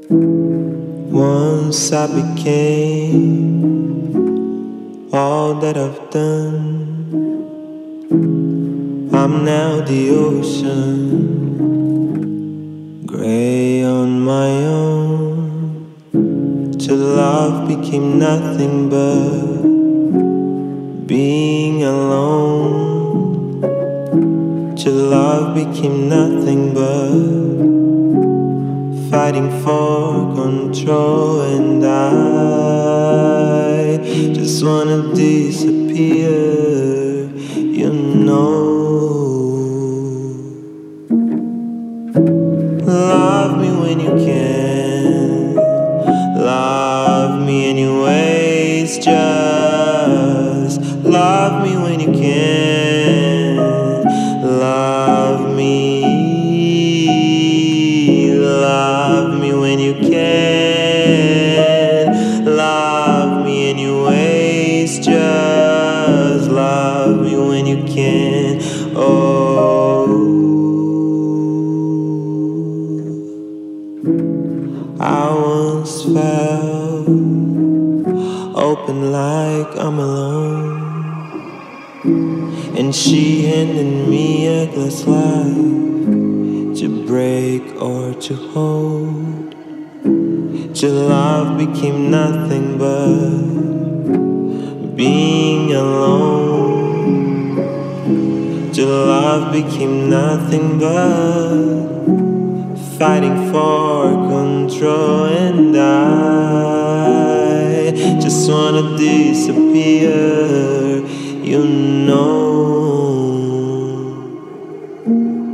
Once I became all that I've done. I'm now the ocean, gray on my own, till love became nothing but being alone, till love became nothing but fighting for control. And I just wanna disappear, you know. Love me when you can, love me anyways. Just love me when you can, love me. Love me when you can, love me anyways. Just love me when you can. Oh, I once felt open like I'm alone, and she handed me a glass life to break or to hold, till love became nothing but being alone, till love became nothing but fighting for control. And I just wanna disappear, you know.